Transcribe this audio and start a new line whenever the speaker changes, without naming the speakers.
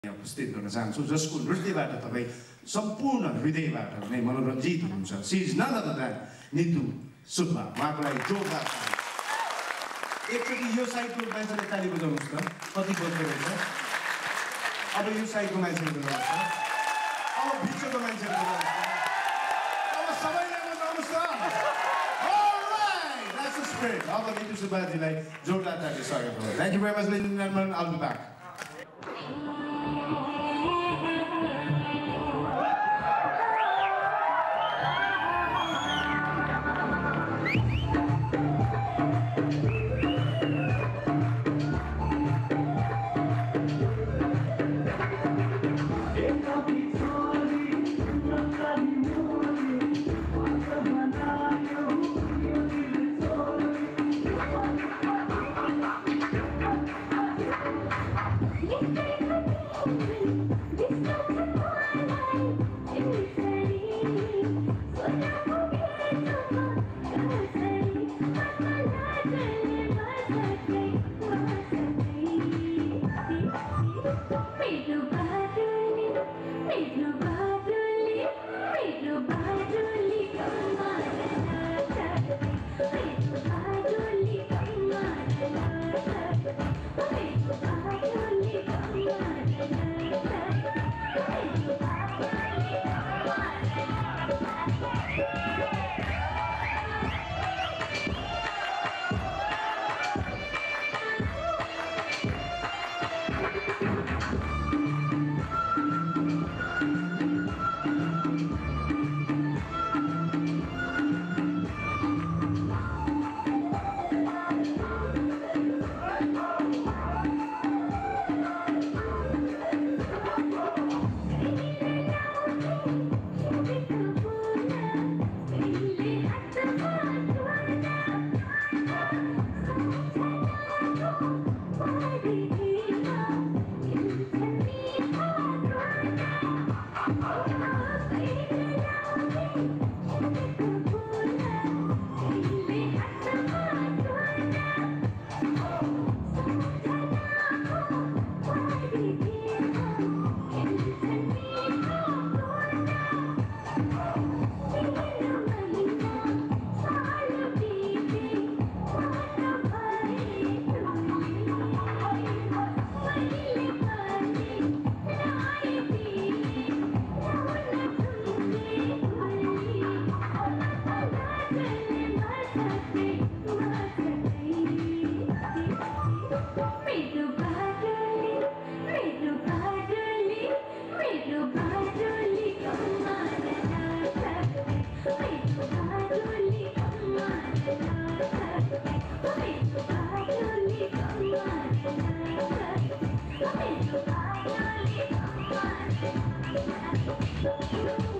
उपस्थित गर्न चाहन्छु जसको नृत्यबाट तपाईँ सम्पूर्ण हृदयबाट नै मनोरञ्जित हुनुहुन्छ she is none other than Nitu Subba उहाँको लागि जोरदार एकचोटि यो साइडको मान्छेले ताली बजाउनुहोस् त कति बज्दो रहेछ अब यो साइडको मान्छेले बजाउनुहोस् अब भित्रको मान्छेले बजाउनुहोस् अब सबैले बजाउनुहोस् त अलराइट द्याट्स द स्पिरिट अब नितु सुब्बाजीलाई जोरदार ताली स्वागत गर्नु thank you very much ladies and gentlemen I will be back
Thank you.